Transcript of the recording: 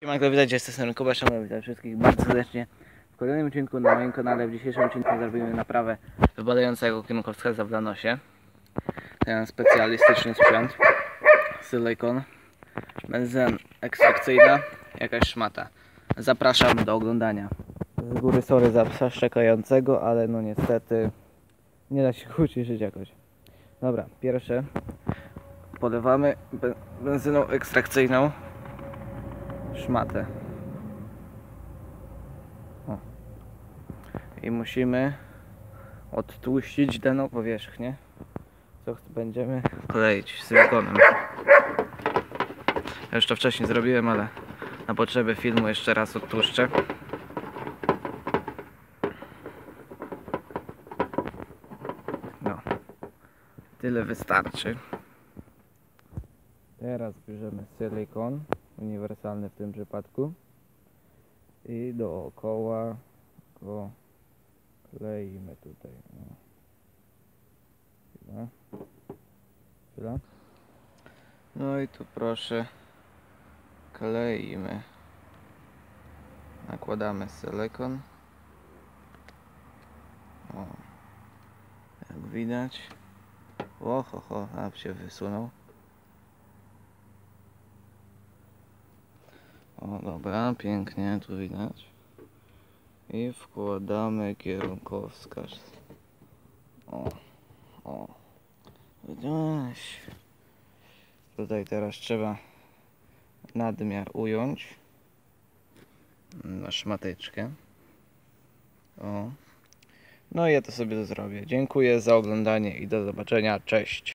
Jak widać, jest to Kuba, witam wszystkich bardzo serdecznie w kolejnym odcinku na moim kanale. W dzisiejszym odcinku zrobimy naprawę wypadającego kierunkowskaza w Lanosie. Ten specjalistyczny sprzęt, silikon, benzyna ekstrakcyjna, jakaś szmata. Zapraszam do oglądania. Z góry sorry za psa szczekającego, ale no niestety nie da się uciszyć jakoś. Dobra, pierwsze podlewamy benzyną ekstrakcyjną szmatę. O. I musimy odtłuścić daną powierzchnię, co będziemy kleić silikonem. Ja już to wcześniej zrobiłem, ale na potrzeby filmu jeszcze raz odtłuszczę. No, tyle wystarczy. Teraz bierzemy silikon uniwersalny w tym przypadku i dookoła go kleimy tutaj. Chwila. No i tu proszę kleimy. Nakładamy silikon. O, jak widać. Oho, a się wysunął. O, dobra, pięknie tu widać. I wkładamy kierunkowskaz. O. Widać. Tutaj teraz trzeba nadmiar ująć na szmateczkę. O. No i ja to sobie zrobię. Dziękuję za oglądanie i do zobaczenia. Cześć.